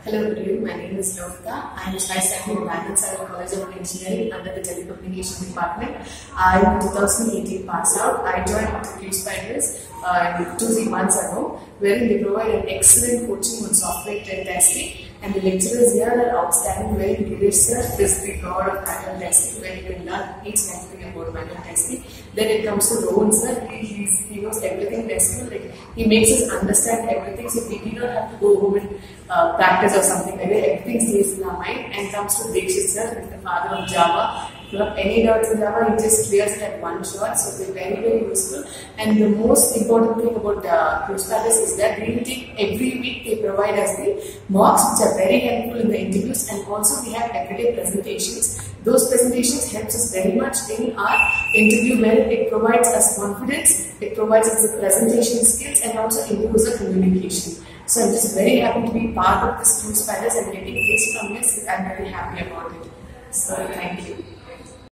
Hello everyone, my name is Lohitha. I studied in College of Engineering under the Telecommunication Department. In 2018 pass out. I joined QSpiders 2-3 months ago, wherein they provide an excellent coaching on software testing. And the lecturers here are outstanding, where Girish sir is the god of manual testing, where you can learn each and everything about manual testing. Then it comes to Rohan sir, he knows everything testing, like he makes us understand everything, so we do not have to go home and practice or something like that. Everything stays in our mind. And comes to Dikshit sir, who is the father of Java. If you have any doubts in Java, he just clears it at one shot, so they're very, very useful. And the most important thing about QSpiders is that every week they provide us the mocks, which are very helpful in the interviews, and also we have everyday presentations. Those presentations helps us very much in our interview, where it provides us confidence, it provides us the presentation skills, and also improves our communication. So I'm just very happy to be part of this QSpiders and getting this from this. I'm very happy about it. So thank you.